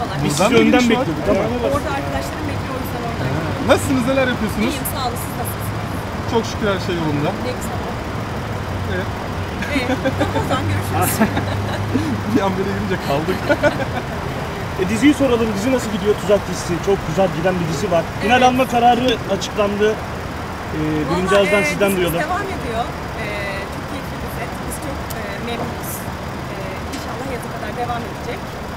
merhabalar. Biz sizi önden bekliyorduk ama. Orada arkadaşlarım bekliyor, o yüzden oradan. Nasılsınız, neler yapıyorsunuz? İyiyim, sağ olun, siz nasılsınız? Çok şükür her şey yolunda. Ne güzel. Evet. Tamam, o zaman görüşürüz. Bir an böyle girince kaldık. Diziyi soralım. Dizi nasıl gidiyor? Tuzak dizisi. Çok güzel giden bir dizi var. Final Evet. alma kararı açıklandı. Birinci ağızdan sizden duyalım. Devam ediyor. Çok keyifli bir set. Biz çok memnunuz. İnşallah yaza kadar devam edecek.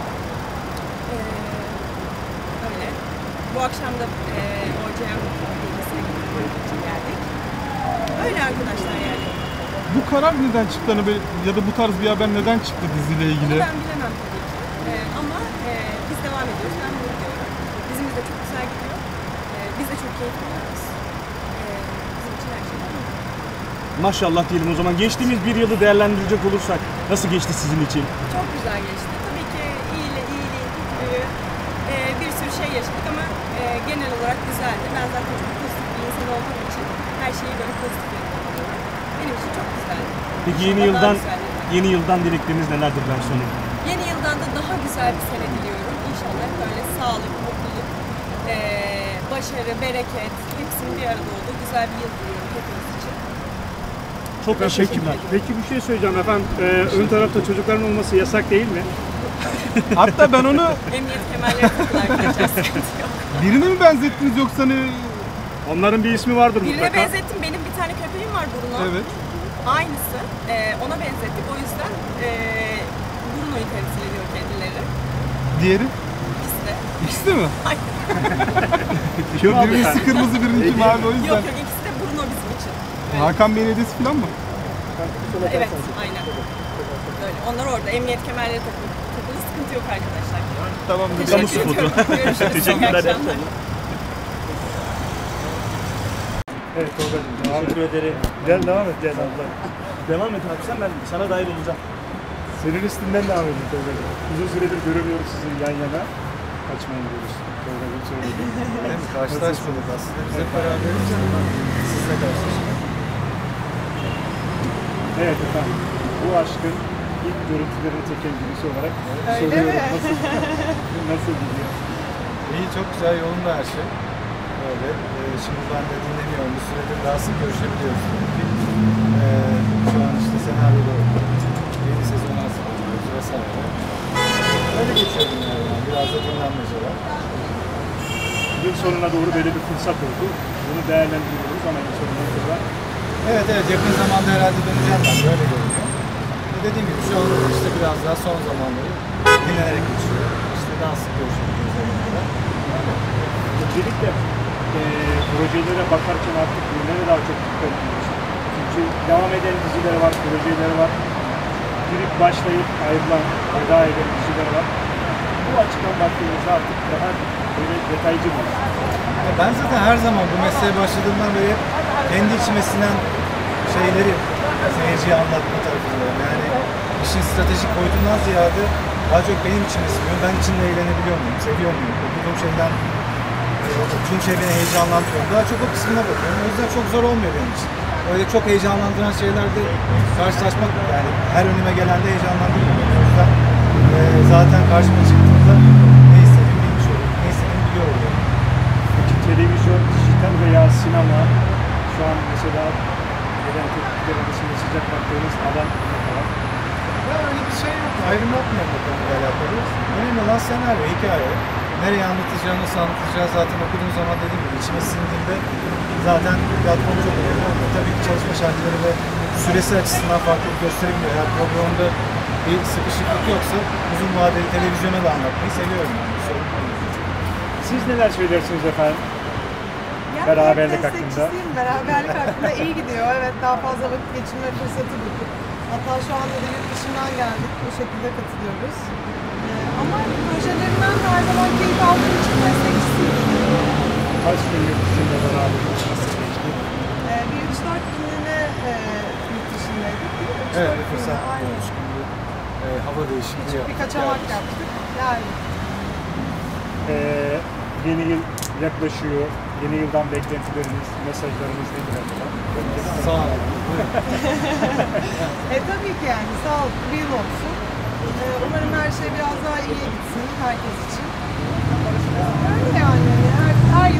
Öyle. Bu akşam da OCM bilgisine için geldik. Öyle arkadaşlar yani. Bu karar neden çıktı hani ya da bu tarz bir haber neden çıktı diziyle ilgili? Bunu ben bilemem tabii ki. Ama biz devam ediyoruz. Ben bunu diyorum. Dizimiz de çok güzel gidiyor. Biz de çok keyifli oluyoruz. Bizim için her şey var. Maşallah diyelim o zaman. Geçtiğimiz bir yılı değerlendirecek olursak nasıl geçti sizin için? Çok güzel geçti. Tabii ki iyiliği, kötülüğü, bir sürü şey yaşadık ama genel olarak güzeldi. Ben zaten çok pozitif bir insan olduğum için her şeyi böyle pozitif yapıyorum. Benim için çok güzeldi. Peki yeni yıldan dilekleriniz nelerdir ben sorayım? Yeni yıldan da daha güzel bir sene diliyorum. İnşallah böyle sağlık, mutluluk, başarı, bereket hepsinin bir arada olduğu güzel bir yıl diliyorum hepimiz için. Çok teşekkürler. Peki bir şey söyleyeceğim efendim. Ön tarafta çocukların olması yasak değil mi? Hatta ben onu Emniyet kemerleri takılı arkadaşlar, sıkıntı yok. birine mi benzettiniz yoksa ne? Onların bir ismi vardır Birine mutlaka. benzettim. Benim bir tane köpeğim var, Bruno. Evet. Aynısı. Ona benzettik. O yüzden Bruno'yu temsil ediyor kendileri. Diğeri? İkisi de. İkisi de mi? Aynen. Yok, birincisi kırmızı, birincisi mavi, o yüzden. Yok, ikisi de Bruno bizim için. Hakan Bey'in hediyesi falan mı? Evet, aynen. Öyle. Onlar orada. Emniyet kemerleri takılı. Sıkıntı yok arkadaşlar. Tamam. Kamu Teşekkür spotu. ediyorum. Görüşürüz. Teşekkürler. İyi akşamlar. Evet Tolga'cığım. Teşekkür ederim. Gel devam et gel abla. Devam et abi sen, ben sana dahil olacağım. Senin üstünden devam edin Tolga'cığım. Uzun süredir göremiyoruz sizi yan yana. Kaçmayın diyoruz. Tolga'cığım söyledi. Karşılaşmadık aslında. Biz hep beraberiz ama sizle karşılaştık. Evet efendim. Bu aşkın ilk görüntülerini çeken birisi olarak Öyle soruyorum. mi? Nasıl gidiyor? İyi, çok güzel, yolunda her şey. Öyle. Şimdi ben de dinleniyorum. Bir süredir daha sık görüşebiliyoruz. Şu an işte senaryoda yeni sezon hazırlıyoruz vesaire. Öyle geçiyordum yani. Biraz da dinlenmece var. Yıl sonuna doğru böyle bir fırsat oldu. Bunu değerlendiriyoruz ama yıl sonuna kadar. Evet, yakın zamanda herhalde döneceğim ben. Böyle görünüyor. Dediğim gibi şu an işte biraz daha son zamanları dinlenerek geçiyor. İşte daha sık görüşebiliyoruz. Öncelikle projelere bakarken artık nereye daha çok dikkat ediyoruz. Çünkü devam eden diziler var, projeler var. Girip başlayıp ayrılan, veda eden diziler var. Bu açıdan baktığımızda artık daha böyle detaycı var. Ben zaten her zaman bu mesleğe başladığımdan beri hep kendi içime sinen şeyleri seyirciye anlatma tarafındayım. Yani işin stratejik boyutundan ziyade daha çok benim içime siniyor. Ben içinde eğlenebiliyor muyum, seviyor muyum? Okuduğum şeyden okuduğum şey beni heyecanlandırıyor. Daha çok o kısmına bakıyorum. O yüzden çok zor olmuyor benim için. Öyle çok heyecanlandıran şeylerde karşılaşmak, yani her önüme gelende heyecanlandırıyor. O yüzden zaten karşıma çıktığında ne istediğimi bilmiş oluyorum, ne istediğimi biliyor oluyorum. Peki televizyon, dijital veya sinema şu an mesela gelen teklifler arasında sıcak baktığınız alan ne kadar? Ya öyle bir şey yok. Ayrım yapmıyorum bu konuyla alakalı. Önemli olan senaryo, hikaye. Nereye anlatacağı, nasıl anlatacağı zaten okuduğun zaman dediğim gibi içime sindiğinde zaten platform çok önemli oluyor. Tabii ki çalışma şartları ve süresi açısından farklılık gösterebiliyor. Eğer programda bir sıkışıklık yoksa uzun vadeli televizyona da anlatmayı seviyorum yani. Sorun olmuyor. Siz neler söylersiniz efendim? Yani Beraberlik ben hakkında. destekçisiyim. Beraberlik hakkında iyi gidiyor. Evet, daha fazla vakit geçirme fırsatı bulduk. Hatta şu anda da yurt dışından geldik. Bu şekilde katılıyoruz. Ama projelerinden de her zaman keyif aldığım için destekçisiyim. Kaç gün yurt dışında beraber nasıl geçti? Bir 3-4 günlüğüne yurt dışındaydık. Evet, bir fırsat bulmuş. Hava değişikliği Bir kaçamak yaptık. Yani. Yeni yıl yaklaşıyor. Yeni yıldan beklentileriniz, mesajlarınız nedir acaba? Sağ olun. Tabii ki yani sağlıklı bir yıl olsun. Umarım her şey biraz daha iyiye gitsin herkes için.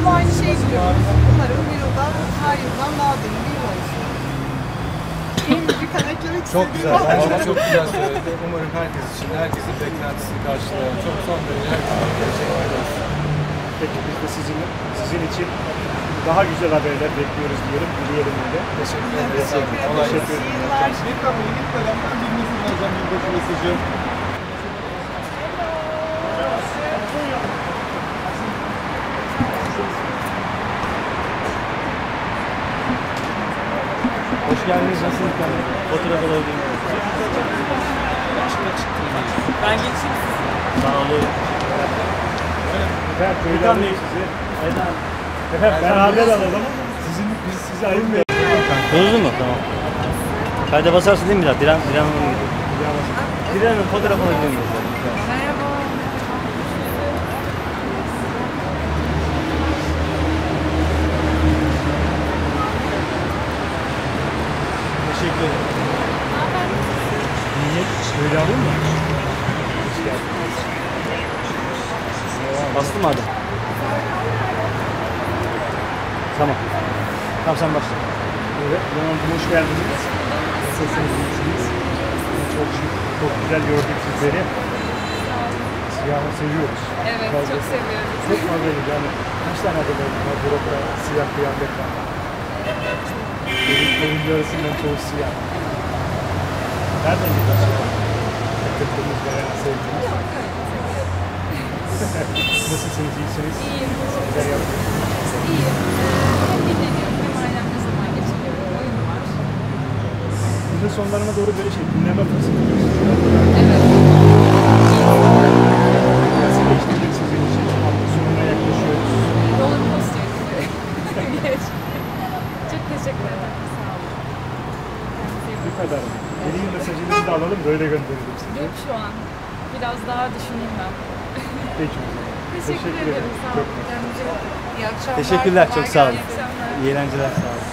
yıl aynı şeyi diliyoruz. Umarım bir yıldan, her yıldan daha deli bir yıl olsun. Bir kan eklemek Çok istediğim güzel. var. Bence çok güzel söyledi. Umarım herkes için, herkesin beklentisini karşılayan çok son derece teşekkür ederiz. Peki biz de sizin için daha güzel haberler bekliyoruz diyorum. Dileyelim öyle. Teşekkür Evet, ederiz. teşekkür Kolay ederiz. gelsin. İyi yıllar. Bir kamerayı gitmeden ben bir mesaj alacağım. Yılbaşı mesajı. Hoş geldiniz. Nasılsınız? Fotoğraf alabilir miyim? Ben geçeyim. Sağ olun. Efendim böyle alayım sizi. Efendim beraber alalım. Biz sizi ayırmayalım. Bozdu mu? Tamam. Kayda basarsın değil mi biraz? Diren Hanım'a gidiyor. Diren Hanım fotoğraf alabilir miyiz? Merhaba. Teşekkür ederim. Niye? Böyle alayım mı? Hoş geldiniz. Bastı mı adam? Tamam. Tamam sen başla. Evet, Hanım hoş geldiniz. Nasılsınız, iyisiniz? Çok şık, çok güzel gördük sizleri. Siyahı seviyoruz. Evet, Fazla. çok seviyoruz. Çok fazlaydı yani. Kaç tane adamlar var? Burada siyah kıyafet var. Benim yarısından çoğu siyah. Nereden gidiyorsunuz? Takıldığınız veya sevdiğiniz. Nasılsınız, iyisiniz? İyiyim. Güzel yaptınız. İyiyim. Hem dinleniyorum hem ailemle zaman geçiriyorum. Oyun var. Yılın sonlarına doğru böyle dinleme fırsatı görüyorsunuz. Evet. Nasıl geçti sizin için? Hafta sonuna yaklaşıyoruz. Roller coaster gibi. Geç. Çok teşekkür ederim. Sağ olun. Kendinize iyi Bu bakın. kadar. Yeni yıl mesajınızı da alalım, böyle gönderelim size. Yok şu an. Biraz daha düşüneyim ben. Peki o zaman. Teşekkür ederim. Sağ olun. Kendinize iyi bakın. İyi akşamlar. Teşekkürler, çok kolay sağ olun. gelsin. İyi akşamlar. İyi eğlenceler. Sağ olun.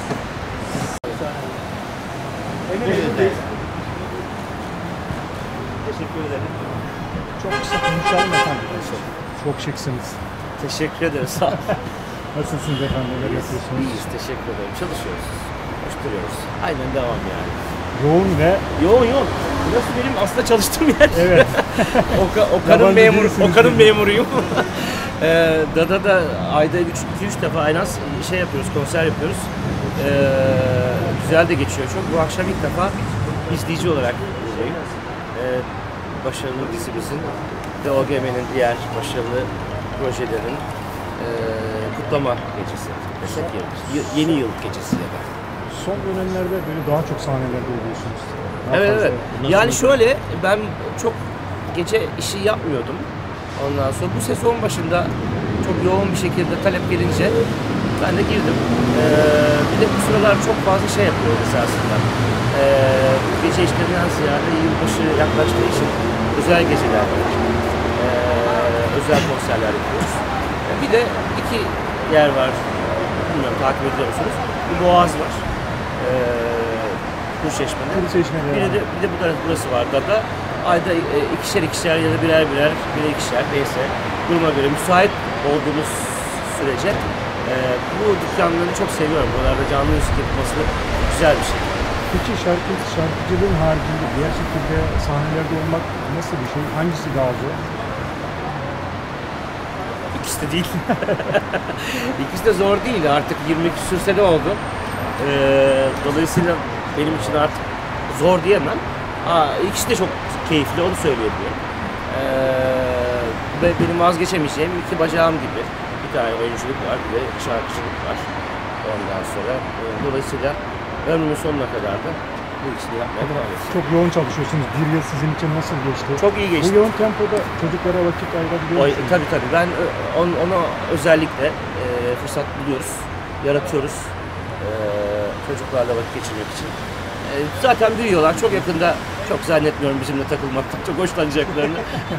Teşekkür ederim. Çok kısa konuşalım efendim. Çok şıksınız. Teşekkür ederim. Sağ olun. Nasılsınız efendim? Neler yapıyorsunuz? İyiyiz. Teşekkür ederim. Çalışıyoruz. Koşturuyoruz. Aynen devam yani. Yoğun ve Yoğun. Burası benim aslında çalıştığım yer. evet. Okar'ın Yabancı değilsiniz Okar'ın dedi. memuruyum. Dada'da ayda 2-3 defa en az şey yapıyoruz, konser yapıyoruz. Güzel de geçiyor çok. Bu akşam ilk defa izleyici olarak buradayım. Başarılı dizimizin ve OGM'nin diğer başarılı projelerin kutlama gecesi. Desek ya, yeni yıl gecesi ya da. Son dönemlerde böyle daha çok sahnelerde oluyorsunuz. Daha Evet fazla. evet. Nasıl Yani bir- şöyle ben çok gece işi yapmıyordum. Ondan sonra bu sezon başında çok yoğun bir şekilde talep gelince ben de girdim. Bir de bu sıralar çok fazla şey yapıyoruz esasında. Gece işlerinden ziyade yılbaşı yaklaştığı için özel geceler var. Özel konserler yapıyoruz. Bir de iki yer var. Bilmiyorum takip ediyor musunuz? Bir Boğaz var. Kurşeşme'de. Kurşeşme'de Bir yani. de burası var da ayda ikişer ya da birer ikişer neyse duruma göre müsait olduğumuz sürece bu dükkanları çok seviyorum. Buralarda canlı müzik yapılması güzel bir şey. Peki şarkıcılığın haricinde diğer şekilde sahnelerde olmak nasıl bir şey? Hangisi daha zor? İkisi de değil. İkisi de zor değil. Artık 20 küsür sene oldu. Dolayısıyla benim için artık zor diyemem. İkisi de çok keyifli, onu söyleyebilirim. Ve benim vazgeçemeyeceğim iki bacağım gibi. Bir tane oyunculuk var, bir de şarkıcılık var. Ondan sonra dolayısıyla ömrümün sonuna kadar da bu ikisini yapmaya devam edeceğim. Çok yoğun çalışıyorsunuz. Bir yıl sizin için nasıl geçti? Çok iyi geçti. Bu yoğun tempoda çocuklara vakit ayırabiliyor musunuz? Tabii. Ben ona özellikle fırsat buluyoruz, yaratıyoruz çocuklarla vakit geçirmek için. Zaten büyüyorlar. Çok yakında çok zannetmiyorum bizimle takılmaktan çok hoşlanacaklarını.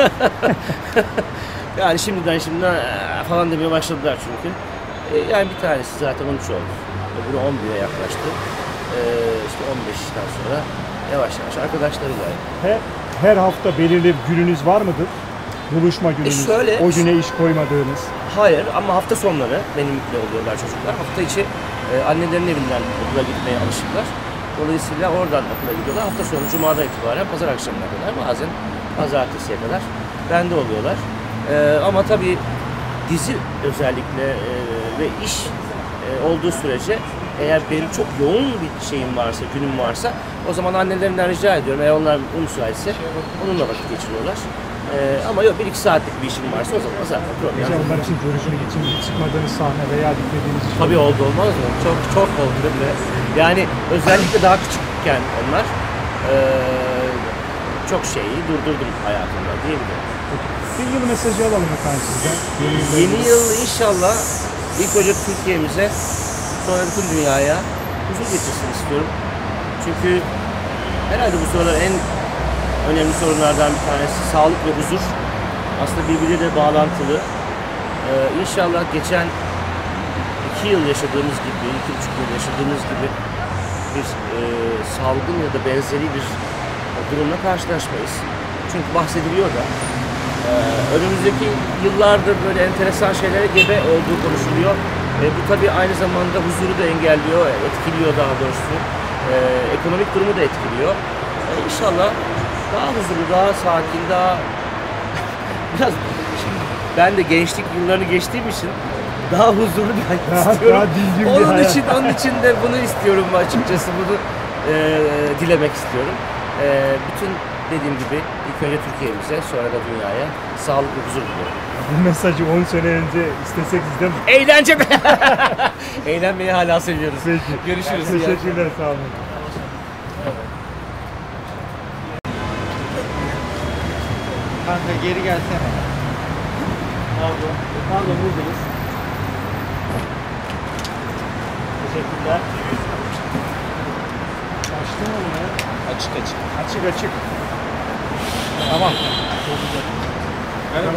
Yani şimdiden falan demeye başladılar çünkü. Yani bir tanesi zaten 13 oldu. Öbürü 11'e yaklaştı. İşte 15'ten sonra yavaş yavaş arkadaşlarıyla. Her hafta belirli bir gününüz var mıdır? buluşma gününüz, şöyle- o güne iş koymadığınız. Hayır ama hafta sonları benimle oluyorlar çocuklar. Hafta içi annelerin evinden okula gitmeye alışıklar. Dolayısıyla oradan okula gidiyorlar. Hafta sonu Cuma'dan itibaren pazar akşamına kadar, bazen pazartesiye kadar bende oluyorlar. Ama tabii dizi özellikle ve iş olduğu sürece eğer benim çok yoğun bir şeyim varsa, günüm varsa o zaman annelerinden rica ediyorum. Eğer onlar müsaitse onunla vakit geçiriyorlar. Ama yok 1-2 saatlik bir işim varsa o zaman zaten problem. Mesela onlar için görüşmek için çıkmadığınız sahne veya gitmediğiniz için. Tabii oldu, olmaz mı? Çok oldu değil mi? Yani özellikle daha küçükken onlar çok şeyi durdurdum hayatımda diyebilirim. Bir yıl mesajı alalım efendim sizden. Yeni yıl inşallah ilk önce Türkiye'mize, sonra bütün dünyaya huzur getirsin istiyorum. Çünkü herhalde bu sıralar en önemli sorunlardan bir tanesi sağlık ve huzur. Aslında birbiriyle bağlantılı. İnşallah geçen 2 yıl yaşadığımız gibi, 2,5 yıl yaşadığımız gibi bir salgın ya da benzeri bir durumla karşılaşmayız. Çünkü bahsediliyor da. Önümüzdeki yıllardır böyle enteresan şeylere gebe olduğu konuşuluyor. Bu tabii aynı zamanda huzuru da engelliyor, etkiliyor daha doğrusu. Ekonomik durumu da etkiliyor. İnşallah daha huzurlu, daha sakin, daha biraz şimdi ben de gençlik yıllarını geçtiğim için daha huzurlu bir hayat istiyorum. Daha dingin bir hayat. Onun için de bunu istiyorum açıkçası. Bunu dilemek istiyorum. Bütün dediğim gibi ilk önce Türkiye'mize, sonra da dünyaya sağlık ve huzur diliyorum. Bu mesajı 10 sene önce istesek sizden mi? Eğlence mi? Eğlenmeyi hala seviyoruz. Peki. Görüşürüz. Teşekkürler, sağ olun. Kanka geri gelsene. Pardon, buradayız. Teşekkürler. Açtın mı bunu ya? Açık açık. Açık açık. Tamam. Merhaba.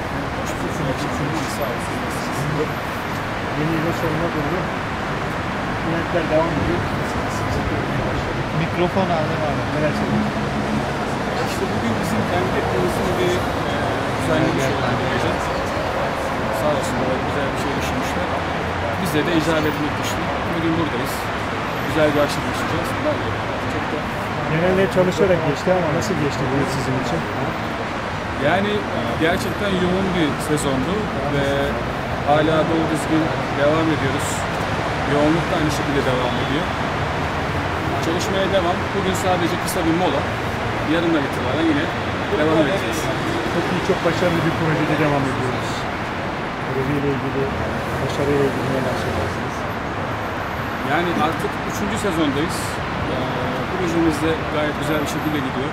Sağ olsun. Yeni yılın sonuna doğru eventler devam ediyor. Mikrofon aldım abi. Neler söylüyorsun? İşte bugün bizim kendi konusunu bir düzenlemiş olacağız. Sağ olsunlar, güzel bir şey düşünmüşler. Bize de icap etmek düştü. Bugün buradayız. Güzel bir akşam yaşayacağız. Çok da Genelde çalışarak geçti ama nasıl geçti bu yıl sizin için? yani gerçekten yoğun bir sezondu ve hala doğru düzgün devam ediyoruz. Yoğunluk da aynı şekilde devam ediyor. Çalışmaya devam. Bugün sadece kısa bir mola. Yarından itibaren yine devam edeceğiz. Çok iyi, çok başarılı bir projede devam ediyoruz. Projeyle ilgili, başarıyla ilgili neler söylersiniz? Yani artık 3. sezondayız. Projemiz de gayet güzel bir şekilde gidiyor.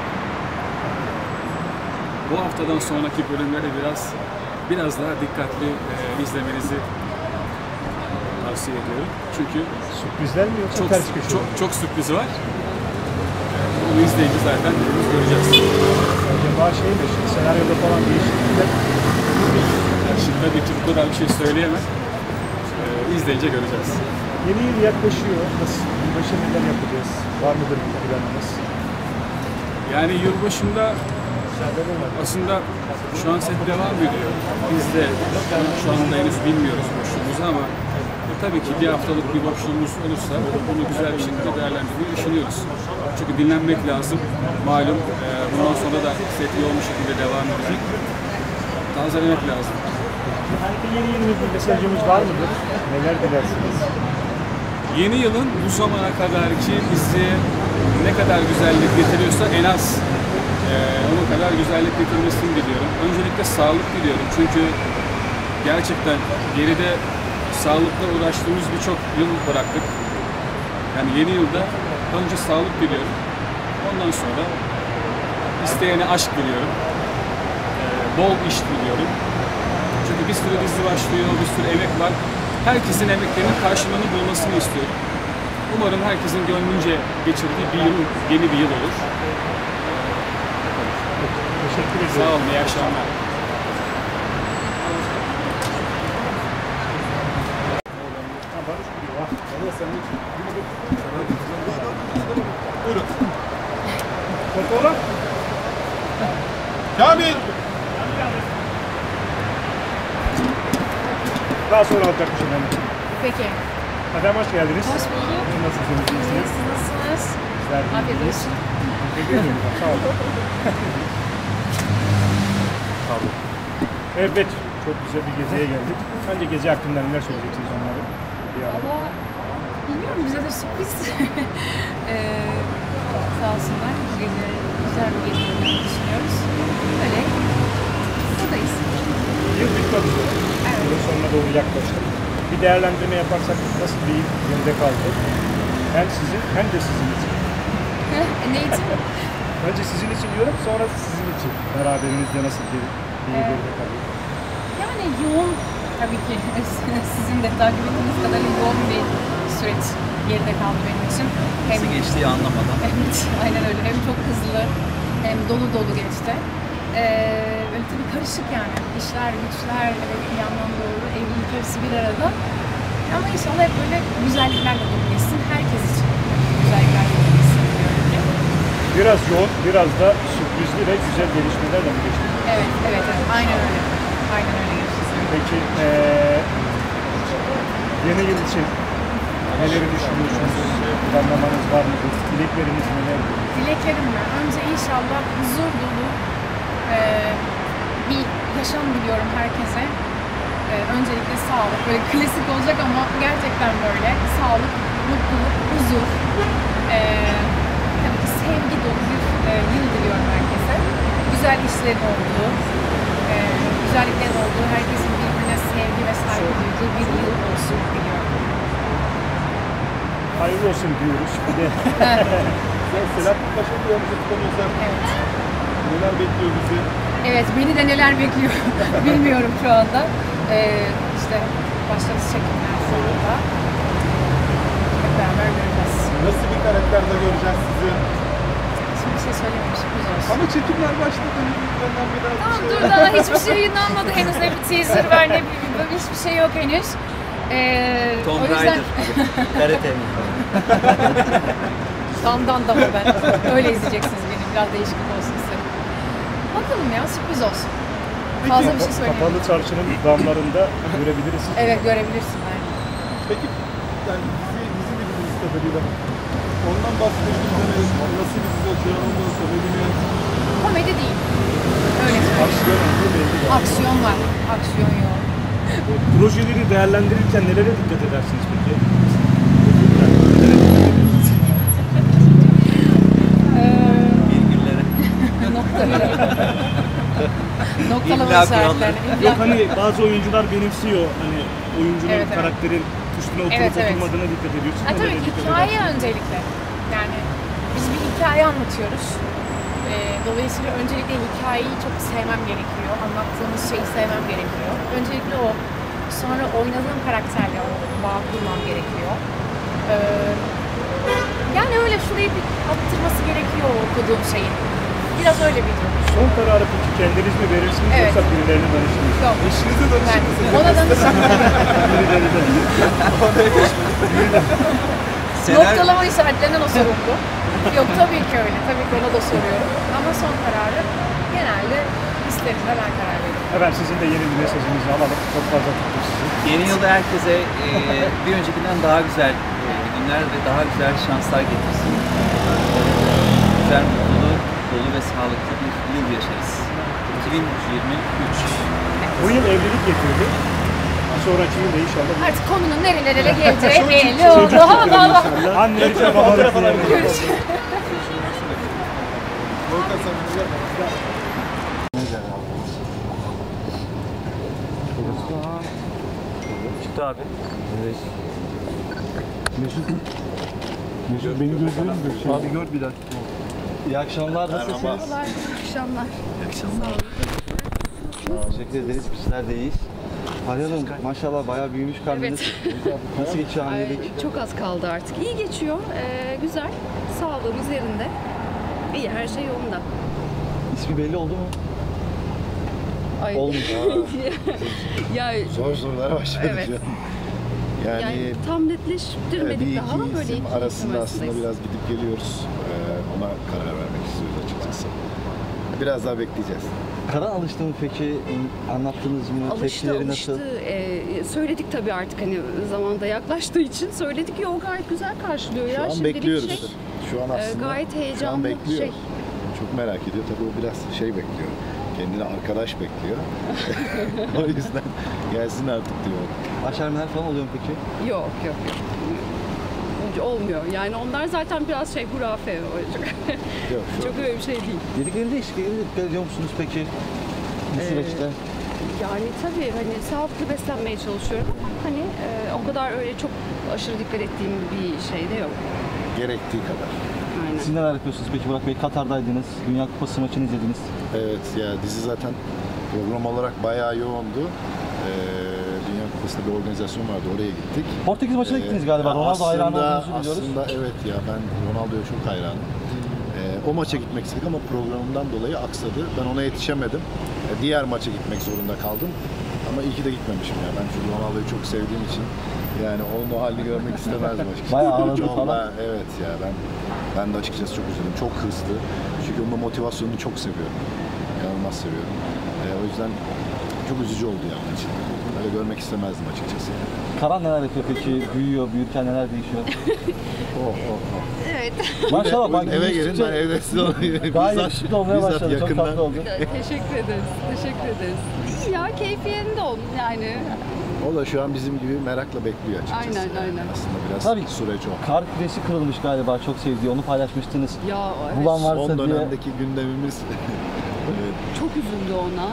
Bu haftadan sonraki bölümleri biraz daha dikkatli izlemenizi tavsiye ediyorum. Çünkü Sürprizler mi yoksa ters köşe mi? çok sürpriz var. Onu izleyince zaten hepimiz göreceğiz. Acaba şey mi, şimdi senaryoda falan değişiklikler? Yani şimdi tabii ki bu kadar bir şey söyleyemem. İzleyince göreceğiz. Yeni yıl yaklaşıyor. Nasıl, yılbaşı neler yapacağız? Var mıdır bir planımız? Yani yılbaşında aslında şu an set devam ediyor. Biz de şu anda henüz bilmiyoruz boşluğumuzu ama tabii ki bir haftalık bir boşluğumuz olursa bunu güzel bir şekilde değerlendirmeyi düşünüyoruz. Çünkü dinlenmek lazım. Malum bundan sonra da set yoğun bir şekilde devam edecek. Tazelemek lazım. Yeni yılın bir mesajımız var mıdır? Neler dilersiniz? Yeni yılın bu zamana kadar ki bizi ne kadar güzellik getiriyorsa en az onun kadar güzellik getirmesini diliyorum. Öncelikle sağlık diliyorum çünkü gerçekten geride sağlıkla uğraştığımız birçok yıl bıraktık. Yani yeni yılda önce sağlık diliyorum. Ondan sonra isteyene aşk diliyorum. Bol iş diliyorum. Çünkü bir sürü dizi başlıyor, bir sürü emek var. Herkesin emeklerinin karşılığını bulmasını istiyorum. Umarım herkesin gönlünce geçirdiği bir yıl, yeni bir yıl olur. Teşekkür ederim. Sağ olun, iyi akşamlar. Fotoğraf. Kamil! daha sonra alacakmış efendim. Peki. Efendim hoş geldiniz. Hoş bulduk. Nasılsınız? İyisiniz? Siz nasılsınız? Sizler de Afiyet iyiyiz. olsun. Teşekkür ederim. Sağ olun. Sağ olun. Evet, çok güzel bir geziye geldik. Önce gezi hakkında neler söyleyeceksiniz onlara? Bir ara. Valla bilmiyorum, bize de sürpriz. Sağ olsunlar. Güzel bir gezi olduğunu düşünüyoruz. Öyle. Buradayız. Yıl bitmek üzere. Evet. Yılın sonuna doğru yaklaştık. Bir değerlendirme yaparsak nasıl bir yılda kaldı? Hem sizin hem de sizin için. Ne için? Önce sizin için diyorum, sonra sizin için. Beraberinizde nasıl bir yılda kalıyor? Yani yoğun tabii ki sizin de takip ettiğiniz kadar yoğun bir süreç geride kaldı benim için. Hem Nasıl geçtiği anlamadan. evet, aynen öyle. Hem çok hızlı hem dolu dolu geçti. Böyle tabii karışık yani. İşler, güçler, evet, bir yandan doğru, evlilik hepsi bir arada. Ama inşallah hep böyle güzelliklerle dolu geçsin. Herkes için güzelliklerle dolu geçsin diyorum ki. Biraz yoğun, biraz da sürprizli ve güzel gelişmelerle mi geçti? Evet, evet, evet. Aynen öyle. Aynen öyle geçti. Peki yeni yıl için neleri düşünüyorsunuz? Planlamanız var mı? Dilekleriniz neler? Dileklerim mi? Önce inşallah huzur dolu bir yaşam diliyorum herkese. Öncelikle sağlık. Böyle klasik olacak ama gerçekten böyle. Sağlık, mutluluk, huzur. Tabii ki sevgi dolu bir yıl diliyorum herkese. Güzel işlerin olduğu, güzelliklerin olduğu, herkesin birbirine sevgi ve saygı duyduğu bir yıl olsun diliyorum. Hayırlı olsun diyoruz. Bir de Selahattin Paşa diyor bizi tutamıyorsan Evet. neler bekliyor bizi? Evet, beni de neler bekliyor bilmiyorum şu anda. İşte başladı çekimler şu anda. Hep beraber göreceğiz. Nasıl bir karakterde göreceğiz sizi? Şimdi bir şey söylemeyeyim, sürpriz olsun. Ama çekimler başladı. Benden biraz Tamam bir şey. dur, daha hiçbir şey yayınlanmadı henüz. Ne bir teaser var ne hiçbir şey yok henüz. Tomb O yüzden Raider. Karate mi? damdan dama ben. Öyle izleyeceksiniz beni. Biraz değişiklik olsun istedim. Bakalım ya, sürpriz olsun. Fazla bir şey söyleyeyim. Kapalı çarşının damlarında görebiliriz. Evet, görebilirsin yani. Peki yani dizi bir bildiğiniz kadarıyla ondan bahsediyorsunuz. Yani nasıl bir dizi olacak? Ondan sonra bilmiyorum. Komedi değil. Öyle söyleyeyim. Aksiyon belli. Aksiyon var. Aksiyon yok. Projeleri değerlendirirken nelere dikkat edersiniz peki? Virgüllere. Noktalama İlla işaretlerine. Yok hani bazı oyuncular benimsiyor. Hani oyuncunun Evet, evet. karakterin üstüne oturup Evet, evet. oturmadığına dikkat ediyorsun. Ha, tabii Nelere ki dikkat hikaye edersiniz? öncelikle. Yani biz bir hikaye anlatıyoruz. Dolayısıyla öncelikle hikayeyi çok sevmem gerekiyor. Anlattığımız şeyi sevmem gerekiyor. Öncelikle o. Sonra oynadığım karakterle o bağ kurmam gerekiyor. Yani öyle şurayı bir attırması gerekiyor o okuduğum şeyin. Biraz öyle bir durum. Son kararı peki kendiniz mi verirsiniz Evet. yoksa birilerine danışırsınız? Yok. Eşinize Ben danışın. ona danışırım. Birilerine Noktalama işaretlerinden o sorumlu. Yok tabii ki öyle. Tabii ki ona da soruyorum. Ama son kararı genelde isterimde ben karar veriyorum. Efendim sizin de yeni bir mesajınızı alalım. Çok fazla tuttuk sizi. Yeni yılda herkese bir öncekinden daha güzel günler ve daha güzel şanslar getirsin. Güzel, mutlulu, dolu ve sağlıklı bir yıl yaşarız. 2023. Bu yıl evlilik getirdi. Sonraki yıl da inşallah Artık konunun nerelere geleceği belli oldu. anneleri babaları falan. Volkan sen neler Çıktı abi. Mesut beni gözlerim mi? Abi gör bir dakika. İyi akşamlar, nasılsınız? Akşamlar. Teşekkür ederiz, bizler de iyiyiz. Fahriye Hanım, maşallah bayağı büyümüş karnınız. Nasıl geçiyor hamilelik? Çok az kaldı artık. İyi geçiyor, güzel. Sağlığımız yerinde. İyi, her şey yolunda. İsmi belli oldu mu? Ay. Olmuş. Ya, Zor sorulara başladık Evet. ya. yani tam netleştirmedik bir daha ama iki böyle isim iki arasında isim aslında arasındayız. biraz gidip geliyoruz. Ona karar vermek istiyoruz açıkçası. Biraz daha bekleyeceğiz. Karan alıştı mı peki? Anlattınız mı? Tepkileri Alıştı. nasıl? Söyledik tabii artık hani zamanda yaklaştığı için söyledik ki o gayet güzel karşılıyor ya. Şu an Şimdilik bekliyoruz. Şu an aslında gayet şu an heyecanlı bekliyor. şey. Çok merak ediyor. Tabii o biraz şey bekliyor. Kendine arkadaş bekliyor. O yüzden gelsin artık diyor. Aşermeler falan oluyor mu peki? Yok. Olmuyor. Yani onlar zaten biraz hurafe olacak. Yok, şu Çok öyle bir şey değil. Dediklerinde ilişkiye dikkat ediyor musunuz peki? Bu süreçte? Yani tabii hani sağlıklı beslenmeye çalışıyorum ama hani o kadar öyle çok aşırı dikkat ettiğim bir şey de yok. gerektiği kadar. Aynen. Siz neler yapıyorsunuz peki Burak Bey? Katar'daydınız. Dünya Kupası maçını izlediniz. Evet ya dizi zaten program olarak bayağı yoğundu. Dünya Kupası'nda bir organizasyon vardı, oraya gittik. Portekiz maçına gittiniz galiba. Ronaldo hayranı olduğunuzu biliyoruz. Aslında evet ya, ben Ronaldo'ya çok hayranım. O maça gitmek istedik ama programımdan dolayı aksadı. Ben ona yetişemedim. Diğer maça gitmek zorunda kaldım. Ama iyi ki de gitmemişim ya. Ben çünkü Ronaldo'yu çok sevdiğim için yani onun o halini görmek istemezdim açıkçası. Bayağı ağladı Çok falan. Evet ya, ben de açıkçası çok üzüldüm. Çok hırslı. Çünkü onun motivasyonunu çok seviyorum. İnanılmaz seviyorum. O yüzden çok üzücü oldu yani için. Öyle görmek istemezdim açıkçası. Karan neler yapıyor peki? Büyürken neler değişiyor? Evet. Maşallah bak Eve gelin, ben evde size olayım. daha yakışıklı olmaya başladı. Çok tatlı oldu. Teşekkür ederiz. Teşekkür ederiz. İyi ya, keyfi yerinde oldu yani. O da şu an bizim gibi merakla bekliyor açıkçası. Aynen. Aslında biraz Tabii. süreç o. Kar küresi kırılmış galiba, çok sevdiği. Onu paylaşmıştınız. Ya evet. Bulan varsa Son diye. dönemdeki gündemimiz. Çok üzüldü ona.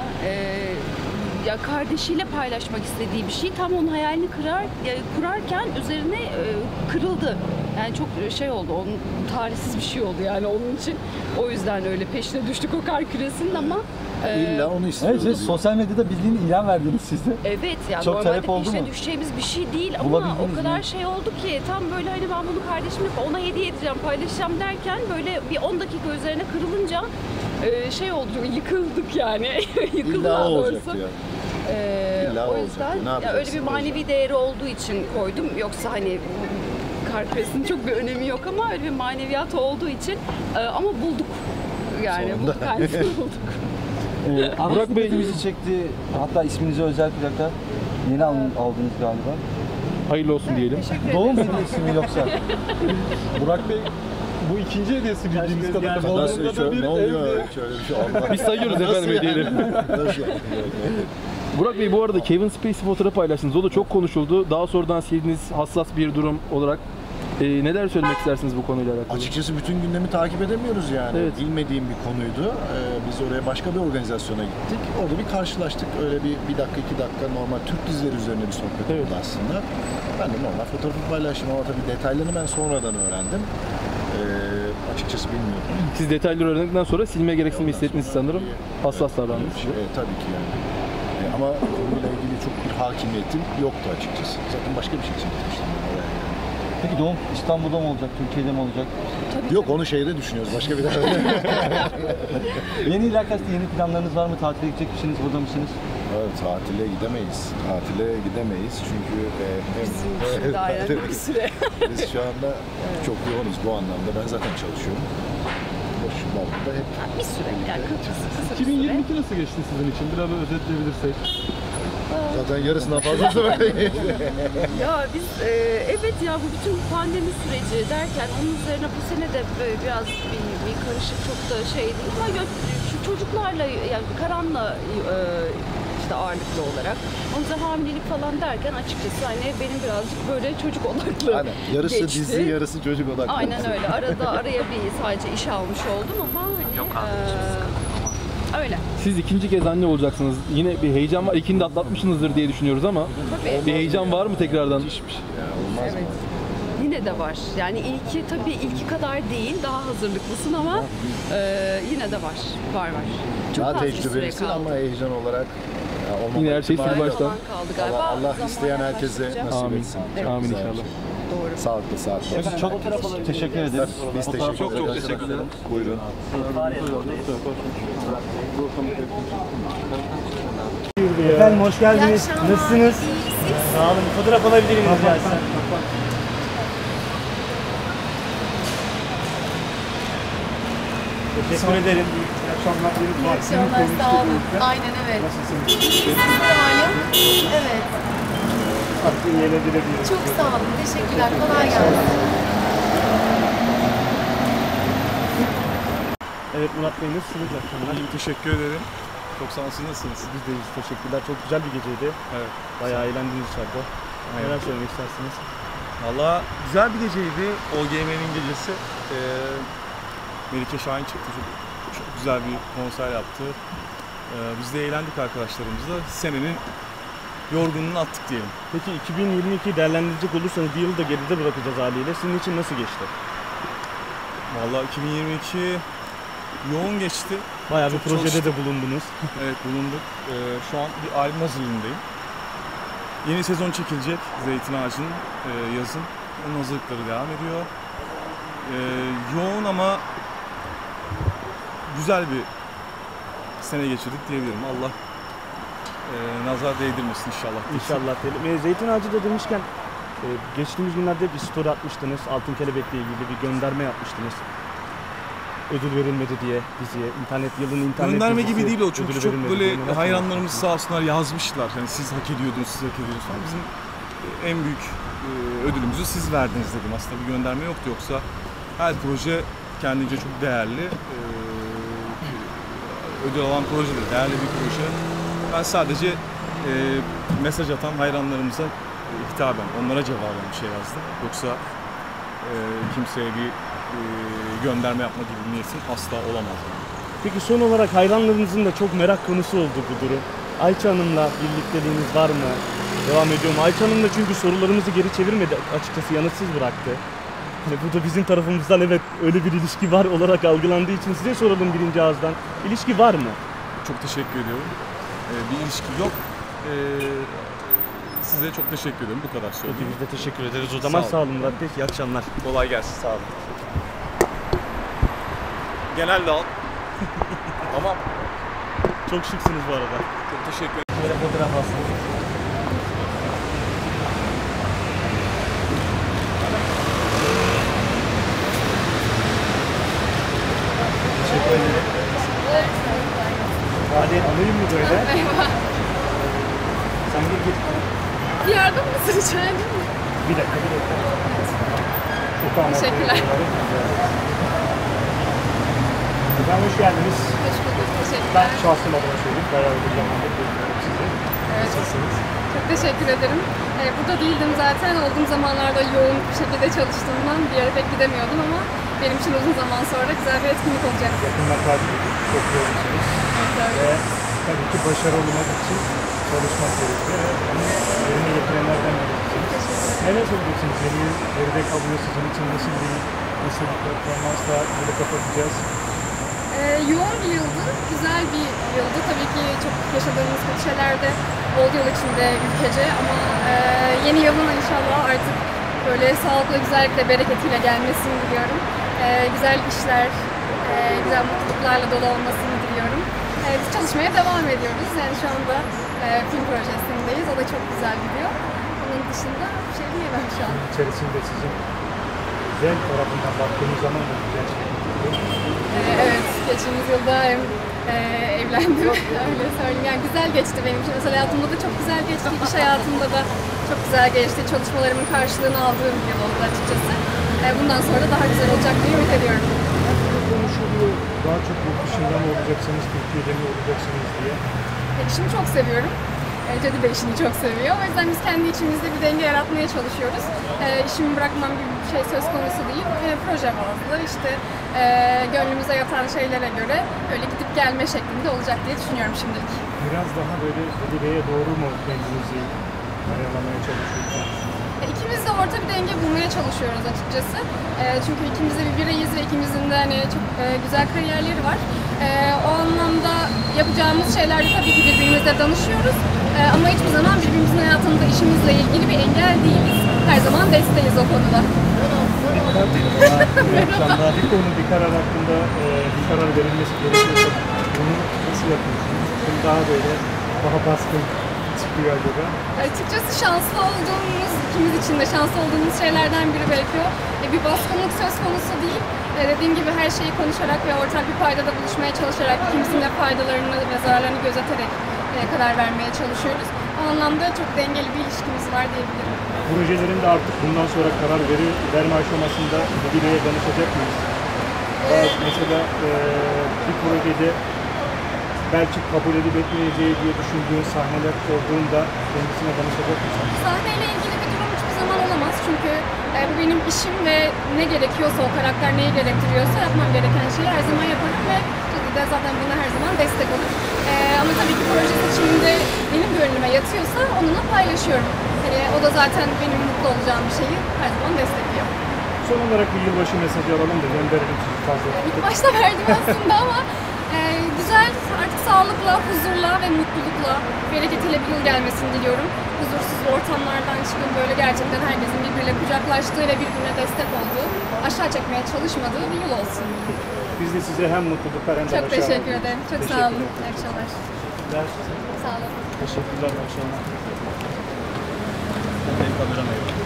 Ya kardeşiyle paylaşmak istediği bir şey tam onun hayalini kurarken üzerine kırıldı. Yani çok şey oldu, onun talihsiz bir şey oldu yani onun için. O yüzden öyle peşine düştük o kar küresinin ama İlla onu istiyordu. Evet, sosyal medyada bildiğin ilan verdiniz siz de. evet yani Çok normalde talep oldu peşine mu? düşeceğimiz bir şey değil ama Bulabildiniz o kadar mi? şey oldu ki tam böyle hani ben bunu kardeşimle ona hediye edeceğim, paylaşacağım derken böyle bir 10 dakika üzerine kırılınca şey oldu, yıkıldık yani. Yıkıldı İlla daha o doğrusu. olacaktı ya. İlla O olacak. yüzden Ne ya yapacaksın? öyle bir manevi değeri olduğu için koydum. Yoksa hani kar küresinin çok bir önemi yok ama öyle bir maneviyat olduğu için ama bulduk. Yani Sonunda. bulduk, aynısını bulduk. Burak Bey bizi çekti. Hatta isminizi özel plaka yeni aldınız galiba. Hayırlı olsun diyelim. Teşekkür Doğum ederim. hediyesi mi yoksa? Burak Bey bu ikinci hediyesi bildiğimiz kadarıyla. Nasıl ne oluyor? Şöyle bir şey olmaz. Biz sayıyoruz efendim hediyeleri. Nasıl yani? Burak Bey, bu arada Kevin Spacey fotoğrafı paylaştınız. O da çok konuşuldu. Daha sonradan sildiğiniz hassas bir durum olarak neler söylemek istersiniz bu konuyla alakalı? Açıkçası bütün gündemi takip edemiyoruz yani. Evet. Bilmediğim bir konuydu. Biz oraya başka bir organizasyona gittik. Orada bir karşılaştık. Öyle bir dakika, 2 dakika normal Türk dizileri üzerine bir sohbet Evet. oldu aslında. Ben de normal fotoğrafı paylaştım ama tabii detaylarını ben sonradan öğrendim. Açıkçası bilmiyordum. Siz detayları öğrendikten sonra silmeye gereksinimi hissettiniz sanırım. Hassas davrandınız. Tabii ki yani. Ama konuyla ilgili çok bir hakimiyetim yoktu açıkçası. Zaten başka bir şey için gitmiştim ben oraya. Peki doğum İstanbul'da mı olacak, Türkiye'de mi olacak? Yok, onu şeyde düşünüyoruz. Başka bir tane. Yeni ilakasta yeni planlarınız var mı? Tatile gidecek misiniz, burada mısınız? Evet, tatile gidemeyiz. Tatile gidemeyiz çünkü Bizim daha yani bir süre. biz şu anda çok yoğunuz bu anlamda. Ben zaten çalışıyorum. Boşluklarda hep Bir süre yani kısa bir süre. 2022 nasıl geçti sizin için? Biraz özetleyebilirsek. zaten yarısından fazlası böyle. Ya biz evet ya bu bütün pandemi süreci derken onun üzerine bu sene de böyle biraz bir karışık, çok da şey değil ama şu çocuklarla yani Karan'la işte ağırlıklı olarak ondan hamilelik falan derken açıkçası hani benim birazcık böyle çocuk odaklı Aynen. Yarısı geçti. dizi, yarısı çocuk odaklı. Aynen öyle. Araya bir sadece iş almış oldum ama hani öyle. Siz ikinci kez anne olacaksınız. Yine bir heyecan var. İlkini de atlatmışsınızdır diye düşünüyoruz ama Tabii. bir heyecan var mı tekrardan? Müthişmiş ya, olmaz mı? Yine de var. Yani ilki kadar değil, daha hazırlıklısın ama yine de var. Var. Çok Daha az bir süre tecrübelisin kaldı. ama heyecan olarak olmamak Yine her şey ihtimali sil yok. baştan. Kaldı galiba. Allah Zaman isteyen herkese yaklaştıkça. nasip Amin. etsin. Amin güzel bir inşallah. şey. Doğru. Sağlıklı saatler. Çok teşekkür ederiz. Biz teşekkür ederiz. teşekkür ederim. Buyurun. Efendim hoş geldiniz. Nasılsınız? Sağ olun. Fotoğraf alabilir miyim rica etsem? Teşekkür ederim. akşamlarınız İyi var. akşamlar, sağ olun. Aynen evet. Nasılsınız? Siz de malum. Evet. Hakkı eğlendiler diye. Çok sağ olun. Teşekkürler. Kolay gelsin. Evet Murat Bey nasılsınız? Akşamlar. İyiyim, teşekkür ederim. Çok sağ olun, siz nasılsınız? Biz de iyiyiz. Teşekkürler. Çok güzel bir geceydi. Evet. Bayağı eğlendiniz içeride. Neler söylemek istersiniz? Valla güzel bir geceydi. OGM'nin gecesi. Melike Şahin çıktı. Çok güzel bir konser yaptı. Biz de eğlendik arkadaşlarımızla. Senenin yorgunluğunu attık diyelim. Peki 2022 değerlendirecek olursanız bir yılı da geride bırakacağız haliyle. Sizin için nasıl geçti? Valla 2022 yoğun geçti. Bayağı bir Çok projede çalıştık. de bulundunuz. Evet, bulunduk. Şu an bir albüm hazırlığındayım. Yeni sezon çekilecek Zeytin Ağacı'nın yazın. Onun hazırlıkları devam ediyor. Yoğun ama güzel bir sene geçirdik diyebilirim. Allah nazar değdirmesin inşallah. İnşallah diyelim. Zeytin Ağacı da demişken geçtiğimiz günlerde bir story atmıştınız. Altın Kelebek'le ilgili bir gönderme yapmıştınız. Ödül verilmedi diye diziye. Yılın internet gönderme dizisi gibi değil o, çünkü ödülü çok verilmedi böyle diye. Nasıl hayranlarımız yapmıştınız? sağ olsunlar yazmışlar. Yani siz hak ediyordunuz, siz hak ediyordunuz falan. Bizim en büyük ödülümüzü siz verdiniz dedim. Aslında bir gönderme yoktu, yoksa her proje kendince çok değerli. Ödül alan proje de değerli bir proje. Ben sadece mesaj atan hayranlarımıza hitaben, onlara cevaben bir şey yazdım. Yoksa kimseye bir gönderme yapma gibi bir niyetim asla olamaz. Peki son olarak hayranlarınızın da çok merak konusu oldu bu durum. Ayça Hanım'la birlikteliğiniz var mı? Devam ediyor mu? Ayça Hanım da çünkü sorularımızı geri çevirmedi, açıkçası yanıtsız bıraktı. Hani bu da bizim tarafımızdan evet öyle bir ilişki var olarak algılandığı için size soralım birinci ağızdan. İlişki var mı? Çok teşekkür ediyorum. Bir ilişki yok. Size çok teşekkür ederim. Bu kadar söyleyeyim. Biz de teşekkür ederiz o zaman. Sağ olun Murat Bey. İyi akşamlar. Kolay gelsin. Sağ olun. Genel dağıt. Tamam. Çok şıksınız bu arada. Çok teşekkür ederim. Böyle fotoğraf alsın. Teşekkür ederim. Hadi alayım mı böyle? Sen gir. Bir yardım mısın rica edeyim mi? Bir dakika. Teşekkürler. Efendim hoş geldiniz. Hoş bulduk. Teşekkürler. Ben şahsım adına söyleyeyim. Bayağı bir zamandır bekliyorum sizi. Evet. Nasılsınız? Çok teşekkür ederim. Burada değildim zaten. Olduğum zamanlarda yoğun bir şekilde çalıştığımdan bir yere pek gidemiyordum ama benim için uzun zaman sonra güzel bir etkinlik olacak. Yakından takip ediyoruz. Çok yoğunsunuz. Ve tabii ki başarılı olmak için çalışmak gerekiyor. Onu yerine getirenlerden birisiniz. Neler söyleyeceksiniz? Yeni yıl geride kalıyor sizin için. Nasıl bir performansla böyle kapatacağız? Yoğun bir yıldı, güzel bir yıldı. Tabii ki çok yaşadığımız kötü şeyler de oldu yıl içinde ülkece ama yeni yılın inşallah artık böyle sağlıklı, güzellikle, bereketiyle gelmesini diliyorum. Güzel işler, güzel mutluluklarla dolu olmasını diliyorum. Biz çalışmaya devam ediyoruz. Yani şu anda film projesindeyiz. O da çok güzel gidiyor. Onun dışında bir şey diyemem şu an. İçerisinde sizin güzel tarafından baktığınız zaman da güzel şey. Evet, geçtiğimiz yılda evlendim, öyle söyleyeyim. Yani güzel geçti benim için. Özel hayatımda da çok güzel geçti, iş hayatımda da çok güzel geçti. Çalışmalarımın karşılığını aldığım bir yıl oldu açıkçası. Bundan sonra daha güzel olacak diye ümit ediyorum. Konuşuluyor, daha çok yurt dışında mı olacaksınız, Türkiye'de mi olacaksınız diye. İşimi çok seviyorum. Cadı da işini çok seviyor. O yüzden biz kendi içimizde bir denge yaratmaya çalışıyoruz. İşimi bırakmam gibi bir şey söz konusu değil. Proje bazlı işte gönlümüze yatan şeylere göre öyle gidip gelme şeklinde olacak diye düşünüyorum şimdilik. Biraz daha böyle Bey'e doğru mu kendinizi ayarlamaya çalışıyorsunuz? İkimiz de orta bir denge bulmaya çalışıyoruz açıkçası. Çünkü ikimiz de bir bireyiz ve ikimizin de hani çok güzel kariyerleri var. O anlamda yapacağımız şeylerde tabii ki birbirimizle danışıyoruz. Ama hiçbir zaman birbirimizin hayatında işimizle ilgili bir engel değiliz. Her zaman desteğiz o konuda. Merhaba. Bir konu, bir karar hakkında bir karar verilmesi gerekiyorsa bunu nasıl yapıyorsunuz? Şimdi daha böyle daha baskın çıkıyor acaba? Açıkçası şanslı olduğumuz, ikimiz için de şanslı olduğumuz şeylerden biri belki o. Bir baskınlık söz konusu değil. Dediğim gibi her şeyi konuşarak ve ortak bir paydada buluşmaya çalışarak, ikimizin de faydalarını ve zararlarını gözeterek karar vermeye çalışıyoruz. O anlamda çok dengeli bir ilişkimiz var diyebilirim. Projelerin de artık bundan sonra karar verme aşamasında müdüreye danışacak mıyız? Mesela bir projede belki kabul edip etmeyeceği diye düşündüğün sahneler olduğunda kendisine danışacak mısın? Sahneyle ilgili bir durum hiçbir zaman olamaz çünkü bu benim işim ve ne gerekiyorsa, o karakter neyi gerektiriyorsa yapmam gereken şeyi her zaman yaparım ve de zaten buna her zaman destek olur. Ama tabii ki proje seçiminde benim gönlüme yatıyorsa onunla paylaşıyorum. O da zaten benim mutlu olacağım bir şeyi her zaman destekliyor. Son olarak bir yılbaşı mesajı alalım da gönderelim sizi fazla. İlk başta verdim aslında ama güzel, artık sağlıkla, huzurla ve mutlulukla, bereketiyle bir yıl gelmesini diliyorum. Huzursuz ortamlardan çıkıp böyle gerçekten herkesin birbiriyle kucaklaştığı ve birbirine destek olduğu, aşağı çekmeye çalışmadığı bir yıl olsun. Biz de size hem mutluluklar hem de çok teşekkür ederim. Çok sağ olun. İyi akşamlar. Sağ olun. Teşekkürler. İyi akşamlar. Benim kameram yok.